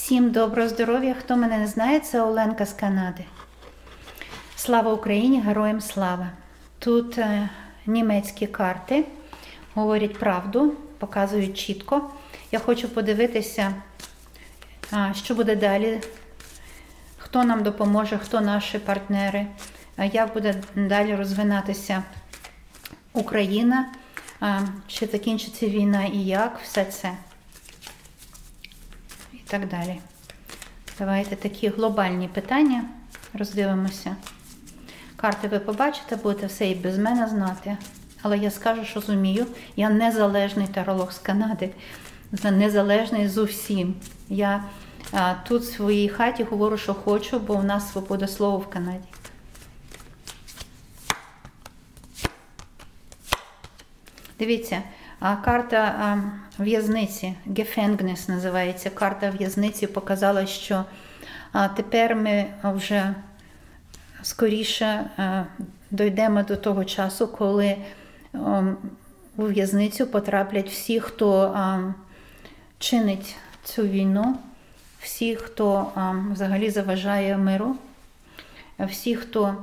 Всім доброго здоров'я! Хто мене не знає, це Оленка з Канади. Слава Україні! Героям слава! Тут німецькі карти говорять правду, показують чітко. Я хочу подивитися, що буде далі, хто нам допоможе, хто наші партнери, як буде далі розвинатися Україна, чи закінчиться війна і як, все це. І так далі. Давайте такі глобальні питання роздивимося. Карти ви побачите, будете все і без мене знати. Але я скажу, що зумію. Я незалежний таролог з Канади. Незалежний з усім. Я тут в своїй хаті говорю, що хочу, бо у нас свобода слова в Канаді. Дивіться, карта в'язниці, Gefängnis називається, карта в'язниці показала, що тепер ми вже скоріше дійдемо до того часу, коли у в'язницю потраплять всі, хто чинить цю війну, всі, хто взагалі заважає миру, всі, хто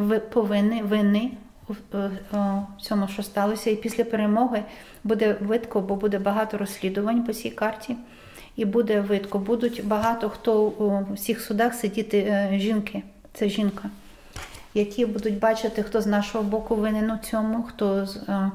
винні в цьому, що сталося. І після перемоги буде видко, бо буде багато розслідувань по цій карті. І буде видко. Будуть багато хто у всіх судах сидіти жінки. Це жінка. Які будуть бачити, хто з нашого боку винен у цьому, хто,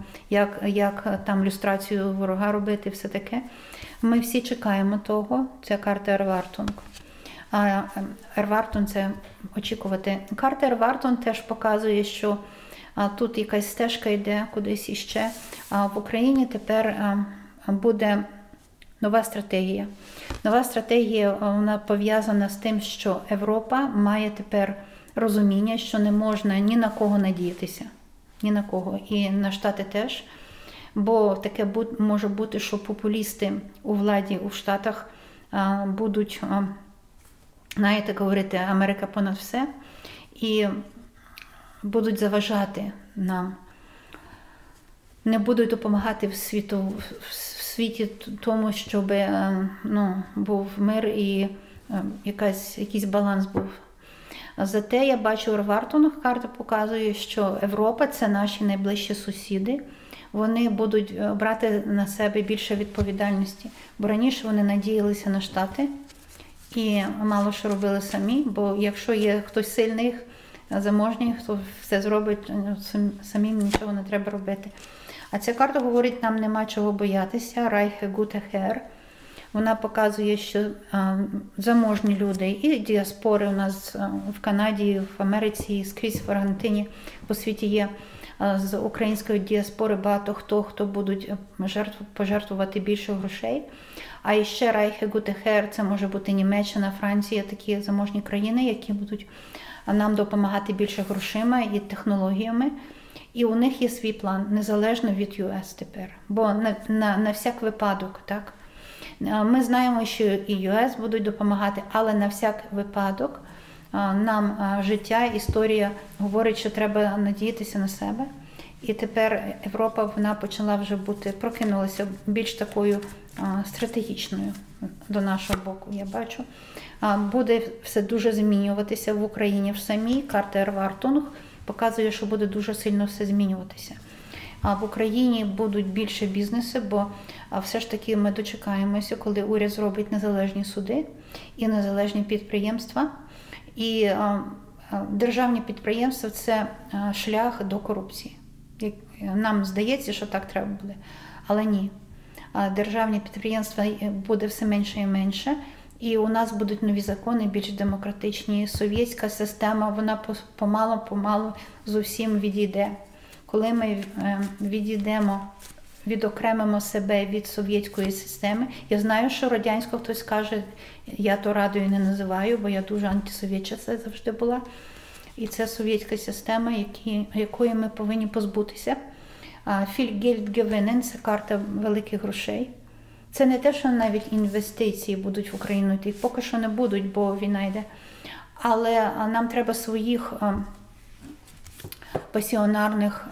як там люстрацію ворога робити, все таке. Ми всі чекаємо того. Це карта Ервартунг. Ервартунг – це очікувати. Карта Ервартунг теж показує, що тут якась стежка йде кудись іще. А в Україні тепер буде нова стратегія. Нова стратегія, вона пов'язана з тим, що Європа має тепер розуміння, що не можна ні на кого надіятися. Ні на кого. І на Штати теж. Бо таке може бути, що популісти у владі у Штатах будуть, знаєте, говорити Америка понад все. І будуть заважати нам. Не будуть допомагати в світі тому, щоб був мир і якийсь баланс був. Зате я бачу Ервартунг, карта показує, що Європа – це наші найближчі сусіди. Вони будуть брати на себе більше відповідальності. Бо раніше вони надіялися на Штати і мало що робили самі, бо якщо є хтось сильний, заможній, хто все зробить, самим нічого не треба робити. А ця карта говорить, нам нема чого боятися. Reiche gute Herr. Вона показує, що заможні люди і діаспори у нас в Канаді, в Америці, скрізь в Аргентині, по світі є з української діаспори багато хто будуть пожертвувати більше грошей. А ще Reiche gute Herr, це може бути Німеччина, Франція, такі заможні країни, які будуть нам допомагати більше грошима і технологіями. І у них є свій план, незалежно від ЮС тепер. Бо на всяк випадок, так? Ми знаємо, що і ЮС будуть допомагати, але на всяк випадок нам життя, історія говорить, що треба надіятися на себе. І тепер Європа, вона почала вже прокинулася більш такою стратегічною до нашого боку, я бачу. Буде все дуже змінюватися в Україні в самій. Карта Ервартунг показує, що буде дуже сильно все змінюватися. В Україні будуть більше бізнесу, бо все ж таки ми дочекаємося, коли уряд зробить незалежні суди і незалежні підприємства. І державні підприємства – це шлях до корупції. Нам здається, що так треба буде, але ні. Державні підприємства буде все менше і менше, і у нас будуть нові закони, більш демократичні. Совєтська система, вона помалу з усім відійде. Коли ми відокремимо себе від совєтської системи, я знаю, що радянську хтось каже, я то радою не називаю, бо я дуже антисовєтча це завжди була. І це совєтська система, якої ми повинні позбутися. Viel Geld gewinnen – це карта великих грошей. Це не те, що навіть інвестиції будуть в Україну йти. Поки що не будуть, бо війна йде. Але нам треба своїх пасіонарних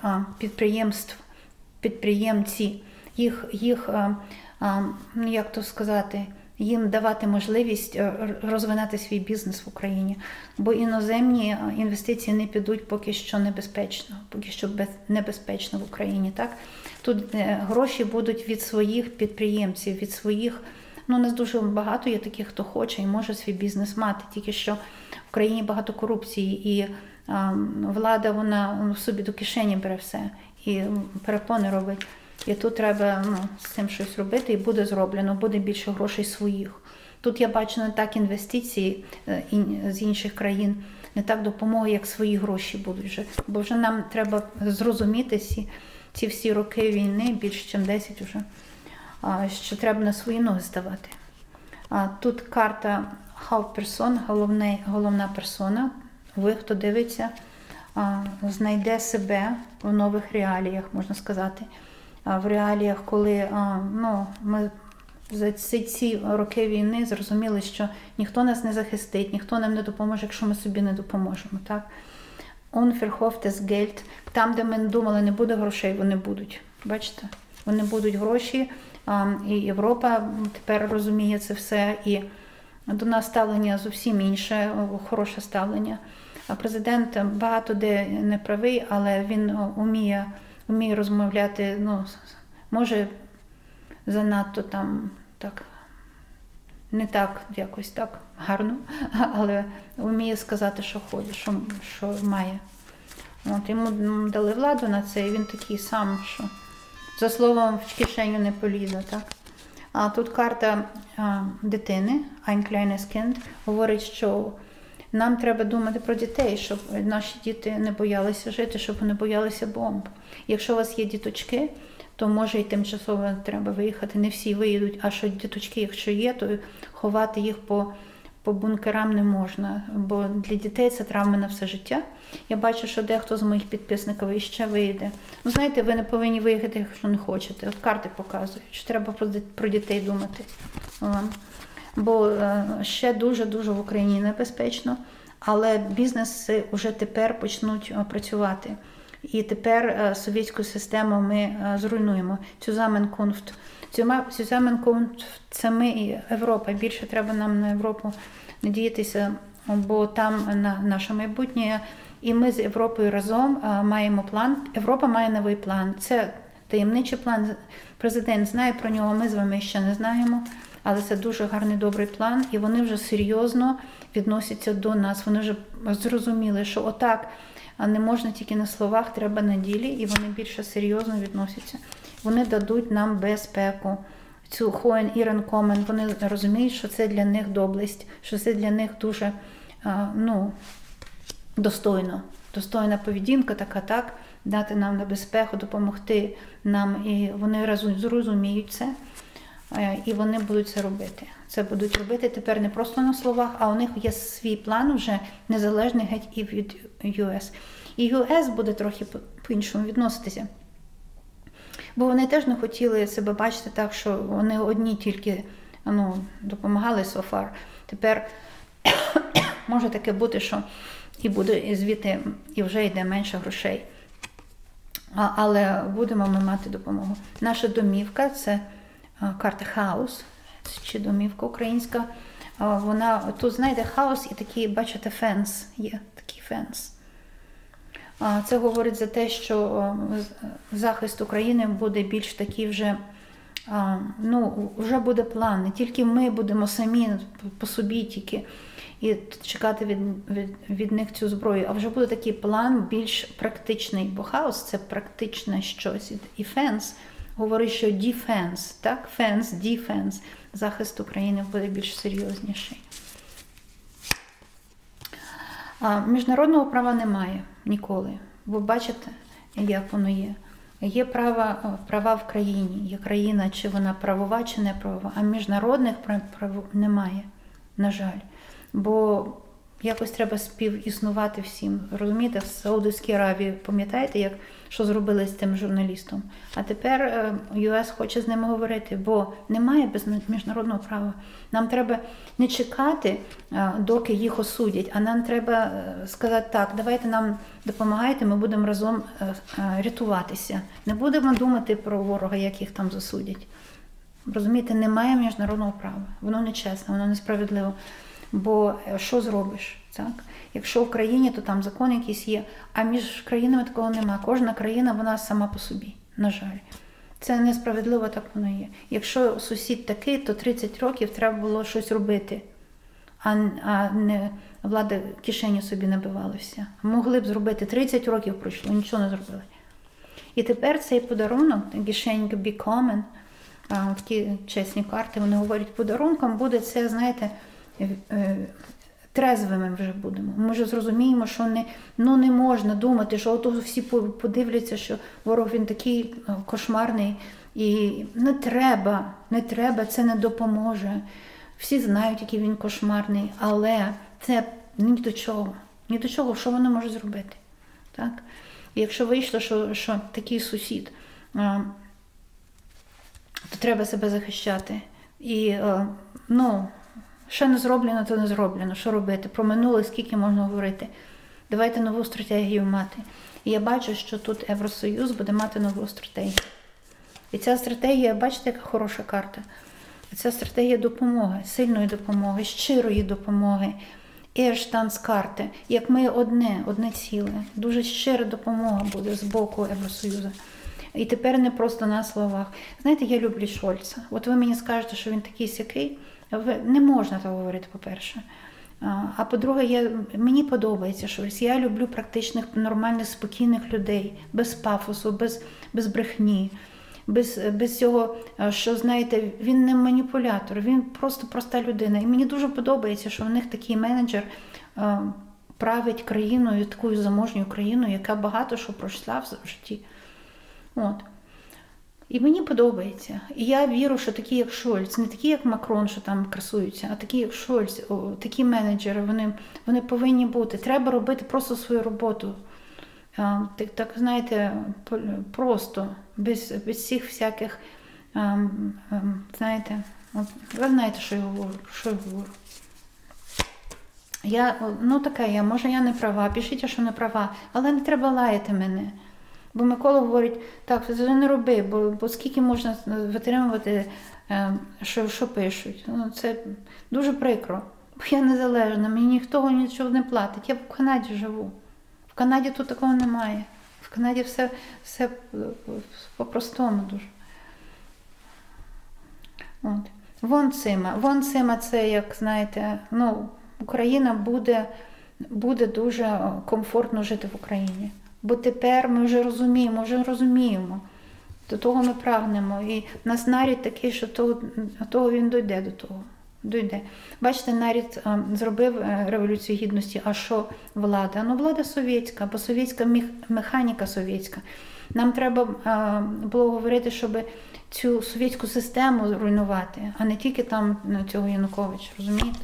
підприємців, їх як то сказати, їм давати можливість розвинати свій бізнес в Україні. Бо іноземні інвестиції не підуть поки що небезпечно, поки що небезпечно в Україні. Так? Тут гроші будуть від своїх підприємців, від своїх, ну не дуже багато є таких, хто хоче і може свій бізнес мати. Тільки що в країні багато корупції і влада, вона собі до кишені бере все і перепони робить. І тут треба з цим щось робити, і буде зроблено, буде більше грошей своїх. Тут я бачу не так інвестиції з інших країн, не так допомоги, як свої гроші будуть вже. Бо вже нам треба зрозуміти ці всі роки війни, більше, ніж 10 вже, що треба на свої ноги ставати. Тут карта Hauptperson, головна персона. Ви, хто дивиться, знайде себе в нових реаліях, можна сказати. В реаліях, коли ми за ці роки війни зрозуміли, що ніхто нас не захистить, ніхто нам не допоможе, якщо ми собі не допоможемо. Так? Unverhofftes Geld. Там, де ми думали, не буде грошей, вони будуть. Бачите? Вони будуть гроші, і Європа тепер розуміє це все, і до нас ставлення зовсім інше, хороше ставлення. Президент багато де не правий, але він вміє розмовляти, може занадто там так, не так, якось так гарно, але вміє сказати, що хоче, що має. Йому дали владу на це, і він такий сам, що за словом в кишеню не полізе. Так? А тут карта дитини, Ein kleines Kind, говорить, що нам треба думати про дітей, щоб наші діти не боялися жити, щоб вони боялися бомб. Якщо у вас є діточки, то може і тимчасово треба виїхати. Не всі виїдуть, а що діточки, якщо є, то ховати їх по бункерам не можна. Бо для дітей це травми на все життя. Я бачу, що дехто з моїх підписників іще виїде. Знаєте, ви не повинні виїхати, якщо не хочете. От карти показують, що треба про дітей думати. Бо ще дуже-дуже в Україні небезпечно, але бізнеси вже тепер почнуть працювати. І тепер совєтську систему ми зруйнуємо. Zusammenkunft це ми і Європа. Більше треба нам на Європу надіятися, бо там наше майбутнє. І ми з Європою разом маємо план. Європа має новий план. Це таємничий план. Президент знає про нього, ми з вами ще не знаємо. Але це дуже гарний, добрий план, і вони вже серйозно відносяться до нас. Вони вже зрозуміли, що отак не можна тільки на словах, треба на ділі, і вони більше серйозно відносяться. Вони дадуть нам безпеку. Цю Hohen Ihren Kommen, вони розуміють, що це для них доблесть, що це для них дуже достойно. Достойна поведінка, так, дати нам на безпеку, допомогти нам, і вони разом зрозуміють це. І вони будуть це робити. Це будуть робити тепер не просто на словах, а у них є свій план вже незалежний геть і від US. І US буде трохи по-іншому відноситися. Бо вони теж не хотіли себе бачити так, що вони одні тільки допомагали so far. Тепер може таке бути, що і буде звідти, і вже йде менше грошей. Але будемо ми мати допомогу. Наша домівка – це карта хаос, чи домівка українська. Вона, тут, знаєте, хаос і такий, бачите, фенс, є такий фенс. Це говорить за те, що захист України буде більш такий вже, вже буде план. Не тільки ми будемо самі по собі тільки і чекати від них цю зброю, а вже буде такий план більш практичний, бо хаос – це практичне щось. І фенс говорить, що defense, так? Defense. Захист України буде більш серйозніший. Міжнародного права немає ніколи. Ви бачите, як воно є. Є права в країні. Є країна, чи вона правова, чи не правова. А міжнародних прав немає, на жаль. Бо якось треба співіснувати всім. Розумієте, в Саудовській Аравії, пам'ятаєте, що зробили з тим журналістом? А тепер ЮС хоче з ними говорити, бо немає без міжнародного права. Нам треба не чекати, доки їх осудять, а нам треба сказати так, давайте нам допомагайте, ми будемо разом рятуватися. Не будемо думати про ворога, як їх там засудять. Розумієте, немає міжнародного права. Воно нечесно, воно несправедливо. Бо що зробиш? Так? Якщо в країні, то там закон якийсь є, а між країнами такого немає. Кожна країна, вона сама по собі, на жаль. Це несправедливо, так воно є. Якщо сусід такий, то 30 років треба було щось робити, а не влада кишені собі набивалася. Могли б зробити, 30 років пройшло, нічого не зробили. І тепер цей подарунок, кишенька Be Common, такі чесні карти, вони говорять, подарунком буде це, знаєте, трезвими вже будемо. Ми вже зрозуміємо, що не можна думати, що ото всі подивляться, що ворог він такий кошмарний. І не треба, це не допоможе. Всі знають, який він кошмарний, але це ні до чого, що вони можуть зробити. Так? І якщо вийшло, що такий сусід, то треба себе захищати. І, що не зроблено, то не зроблено. Що робити? Про минуле скільки можна говорити. Давайте нову стратегію мати. І я бачу, що тут Євросоюз буде мати нову стратегію. І ця стратегія, бачите, яка хороша карта? Ця стратегія допомоги, сильної допомоги, щирої допомоги. Ештанс карти, як ми одне ціле. Дуже щира допомога буде з боку Євросоюзу. І тепер не просто на словах. Знаєте, я люблю Шольца. От ви мені скажете, що він такий сякий. Не можна так говорити, по-перше. А по-друге, мені подобається Шольц. Я люблю практичних, нормальних, спокійних людей. Без пафосу, без брехні. Без цього, що, знаєте, він не маніпулятор, він просто проста людина. І мені дуже подобається, що в них такий менеджер править країною, такою заможньою країною, яка багато що пройшла в житті. От. І мені подобається. І я вірю, що такі, як Шольц, не такі, як Макрон, що там красуються, а такі, як Шольц, такі менеджери, вони повинні бути. Треба робити просто свою роботу. Так, знаєте, просто, без всіх всяких, знаєте, ви знаєте, що я говорю. Може я не права, пишіть, що не права, але не треба лаяти мене. Бо Микола говорить, так, це не роби, бо скільки можна витримувати, що пишуть. Це дуже прикро, бо я незалежна, мені ніхто нічого не платить, я в Канаді живу. В Канаді тут такого немає. В Канаді все по-простому дуже. От. Вон цима це, як знаєте, Україна буде дуже комфортно жити в Україні. Бо тепер ми вже розуміємо. До того ми прагнемо. І в нас нарід такий, що того він дійде до того. Бачите, нарід зробив Революцію Гідності, а що влада? Влада совєтська, бо совєтська механіка совєтська. Нам треба було говорити, щоб цю совєтську систему руйнувати, а не тільки там цього Януковича, розумієте?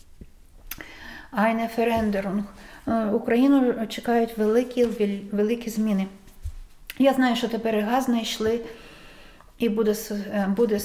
Eine Veränderung. Україну чекають великі зміни. Я знаю, що тепер і газ знайшли, і буде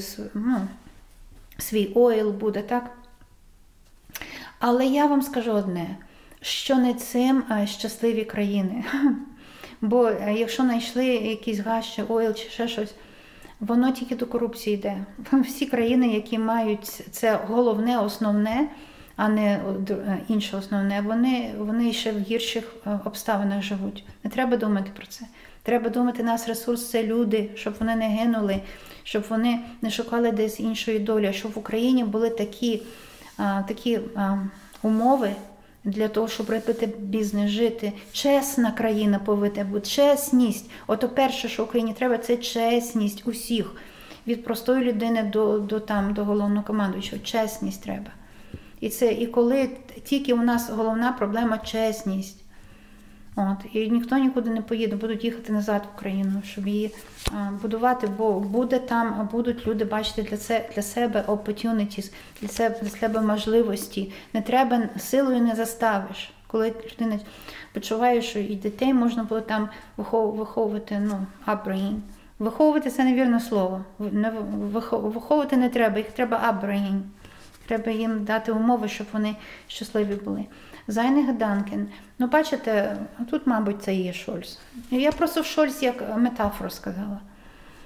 свій ойл буде, так? Але я вам скажу одне, що не цим щасливі країни. Бо якщо знайшли якийсь газ, чи ойл, чи ще щось, воно тільки до корупції йде. Всі країни, які мають це головне, основне, а не інше основне, вони ще в гірших обставинах живуть. Не треба думати про це. Треба думати, нас ресурс – це люди, щоб вони не гинули, щоб вони не шукали десь іншої долі, щоб в Україні були такі умови для того, щоб робити бізнес, жити. Чесна країна повинна бути, чесність. Ото перше, що Україні треба, це чесність усіх. Від простої людини до головнокомандуючого. Чесність треба. І коли тільки у нас головна проблема – чесність. І ніхто нікуди не поїде, будуть їхати назад в Україну, щоб її будувати, бо будуть люди бачити для себе opportunities, для себе можливості. Не треба, силою не заставиш. Коли людина почуває, що і дітей можна було там виховувати, upbringing. Виховувати – це невірне слово. Виховувати не треба, їх треба upbringing. Треба їм дати умови, щоб вони щасливі були. Зайне Геданкен. Бачите, тут, мабуть, це є Шольц. Я просто в Шольц як метафору сказала.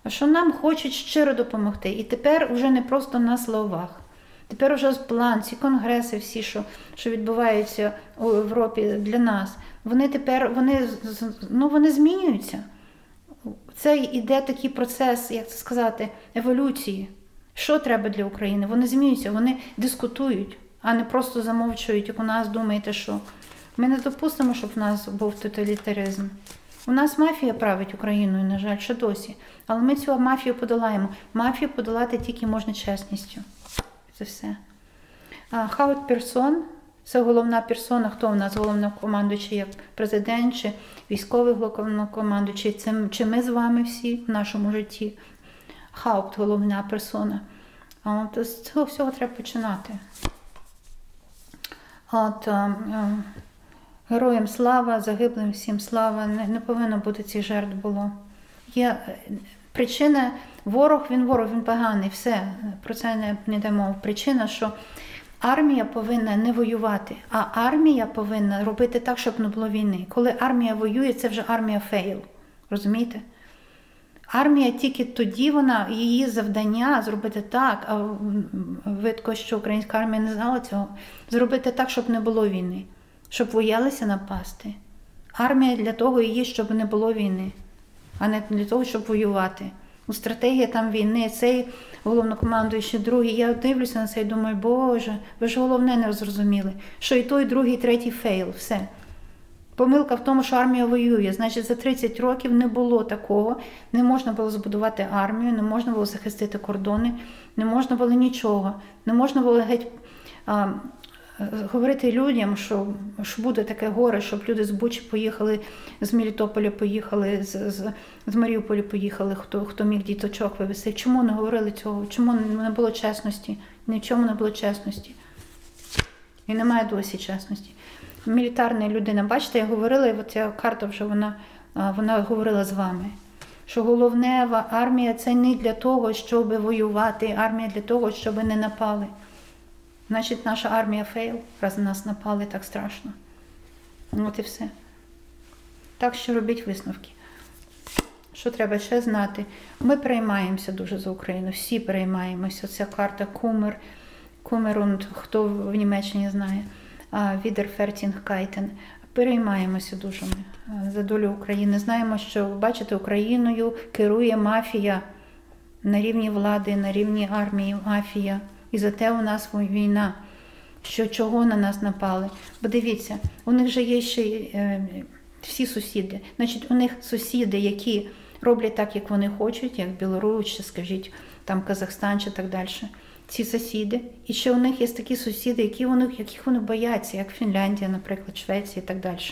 а що нам хочуть щиро допомогти. І тепер вже не просто на словах. Тепер вже план, ці конгреси всі, що відбуваються у Європі для нас, вони тепер, вони змінюються. Це йде такий процес, як це сказати, еволюції. Що треба для України? Вони змінюються, вони дискутують, а не просто замовчують, як у нас думаєте, що. Ми не допустимо, щоб в нас був тоталітаризм. У нас мафія править Україною, на жаль, ще досі. Але ми цю мафію подолаємо. Мафію подолати тільки можна чесністю. Це все. Хаут персон – це головна персона. Хто у нас головнокомандуючий, як президент, чи військовий головнокомандуючий, чи ми з вами всі в нашому житті. Хаупт – головна персона. З цього всього треба починати. Героям слава, загиблим всім слава. Не повинно бути цих жертв було. Є причина, він поганий, все, про це не йде мова. Причина, що армія повинна не воювати, а армія повинна робити так, щоб не було війни. Коли армія воює, це вже армія фейл, розумієте? Армія тільки тоді, її завдання зробити так, а видко, що українська армія не знала цього, зробити так, щоб не було війни, щоб боялися напасти. Армія для того і є, щоб не було війни, а не для того, щоб воювати. Стратегія там війни, цей головнокомандуючий, другий, я дивлюся на це і думаю, Боже, ви ж головне не зрозуміли, що і той, і другий, і третій фейл, все. Помилка в тому, що армія воює. Значить, за 30 років не було такого, не можна було збудувати армію, не можна було захистити кордони, не можна було нічого. Не можна було геть говорити людям, що буде таке горе, щоб люди з Бучі поїхали, з Мелітополя поїхали, з Маріуполя поїхали, хто міг діточок вивезти. Чому не говорили цього? Чому не було чесності? Ні в чому не було чесності. І немає досі чесності. Мілітарна людина, бачите, я говорила, і ця карта вже вона говорила з вами, що головне армія це не для того, щоб воювати, армія для того, щоб не напали. Значить, наша армія фейл, раз на нас напали так страшно. От і все. Так що робіть висновки. Що треба ще знати? Ми переймаємося дуже за Україну, всі переймаємося. Ця карта Кумерунд, хто в Німеччині знає. Відерфертінгкайтен. Переймаємося дуже ми за долю України. Знаємо, що, бачите, Україною керує мафія на рівні влади, на рівні армії, мафія. І за те у нас війна. Чого на нас напали? Бо дивіться, у них же є ще всі сусіди. Значить, у них сусіди, які роблять так, як вони хочуть, як Білорусь, чи, скажіть, там Казахстан, чи так далі. Ці сусіди. І ще у них є такі сусіди, яких вони бояться, як Фінляндія, наприклад, Швеція і так далі.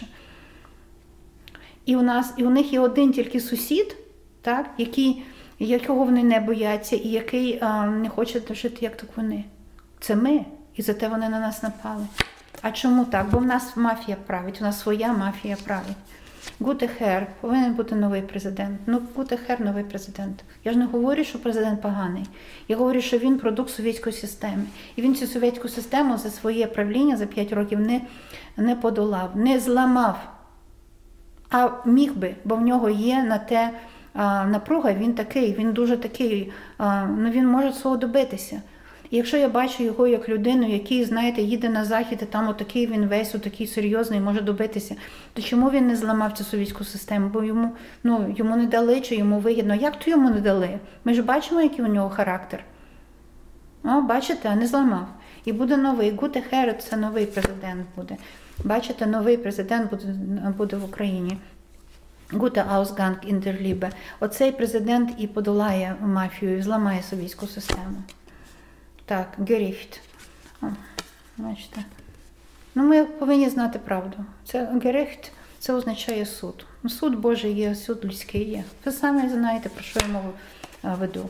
І у них є один тільки сусід, так, якого вони не бояться і який не хоче жити, як так вони. Це ми. І зате вони на нас напали. А чому так? Бо в нас мафія править, у нас своя мафія править. Гутехер, повинен бути новий президент. Гутехер – новий президент. Я ж не говорю, що президент поганий. Я говорю, що він продукт совєтської системи. І він цю совєтську систему за своє правління за 5 років не подолав, не зламав. А міг би, бо в нього є на те напруга, він дуже такий, він може свого добитися. І якщо я бачу його як людину, який, знаєте, їде на захід, і там отакий він весь, отакий серйозний, може добитися, то чому він не зламав цю совєтську систему? Бо йому не дали, чи йому вигідно. Як то йому не дали? Ми ж бачимо, який у нього характер. Бачите, а не зламав. І буде новий. Гутехер – це новий президент буде. Бачите, новий президент буде в Україні. Gute Ausgang in der Liebe. Оцей президент і подолає мафію, і зламає совєтську систему. Так, Геріхт. Бачите. Ми повинні знати правду. Геріхт – це означає суд. Суд Божий є, суд людський є. Ви самі знаєте, про що я мову веду.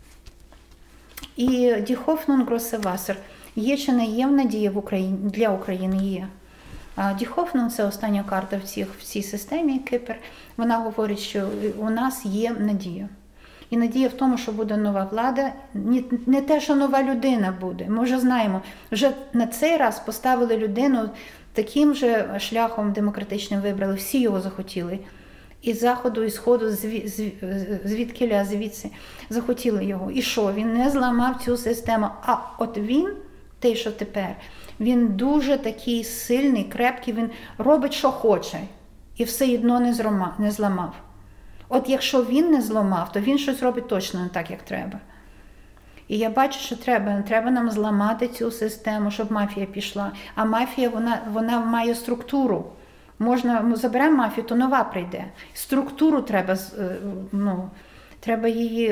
І Die Hoffnung große Wasser. Є чи не є надія для України? Є. Die Hoffnung – це остання карта в цій системі, Кипр. Вона говорить, що у нас є надія. І надія в тому, що буде нова влада. Не те, що нова людина буде. Ми вже знаємо, вже на цей раз поставили людину таким же шляхом демократичним вибрали. Всі його захотіли. із заходу, і сходу, звідкіля, звідси, захотіли його. І що? Він не зламав цю систему. А от він, той, що тепер, він дуже такий сильний, крепкий, він робить, що хоче. І все одно не зламав. От якщо він не зламав, то він щось робить точно не так, як треба. І я бачу, що треба нам зламати цю систему, щоб мафія пішла. А мафія, вона має структуру. Заберемо мафію, то нова прийде. Структуру треба її...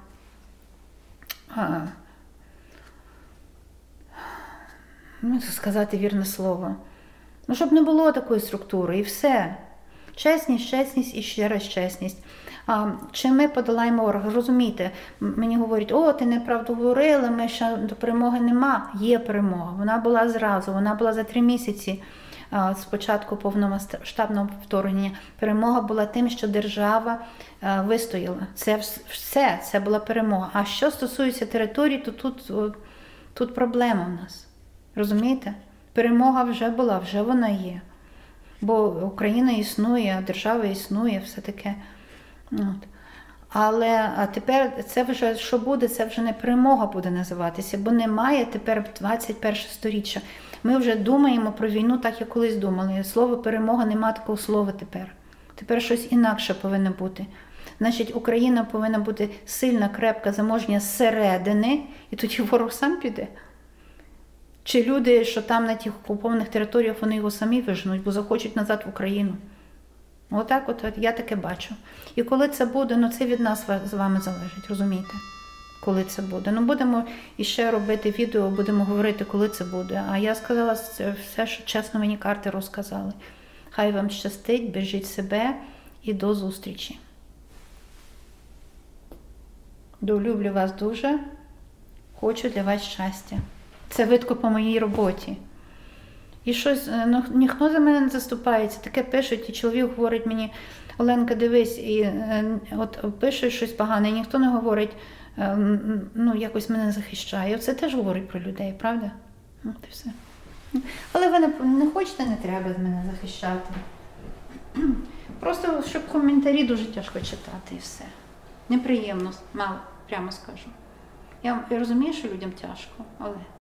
сказати вірне слово. Щоб не було такої структури, і все. Чесність і ще раз чесність. Чи ми подолаємо ворога? Розумієте, мені говорять, ти неправду говорила, ми ще до перемоги нема. Є перемога. Вона була зразу, вона була за 3 місяці з початку повномасштабного вторгнення. Перемога була тим, що держава вистояла. Це була перемога. А що стосується території, то тут проблема в нас. Розумієте? Перемога вже була, вже вона є. Бо Україна існує, держава існує, все таке. Але тепер це вже, що буде, це вже не перемога буде називатися, бо немає тепер 21 сторіччя. Ми вже думаємо про війну так, як колись думали. Слово перемога, нема такого слова тепер. Тепер щось інакше повинно бути. Значить, Україна повинна бути сильна, крепка, заможня зсередини, і тоді ворог сам піде. Чи люди, що там на тих окупованих територіях, вони його самі вижнуть, бо захочуть назад в Україну. Отак я таке бачу. І коли це буде, це від нас з вами залежить, розумієте? Коли це буде. Будемо іще робити відео, будемо говорити, коли це буде. А я сказала все, що чесно мені карти розказали. Хай вам щастить, бережіть себе і до зустрічі. Люблю вас дуже. Хочу для вас щастя. Це видко по моїй роботі. І щось, ніхто за мене не заступається. Таке пишуть, і чоловік говорить мені, Оленка, дивись, і пише щось погане, і ніхто не говорить, якось мене захищає. Це теж говорить про людей, правда? І все. Але ви не хочете, не треба з мене захищати. Просто, щоб коментарі дуже тяжко читати, і все. Неприємно, мало, прямо скажу. Я розумію, що людям тяжко, але...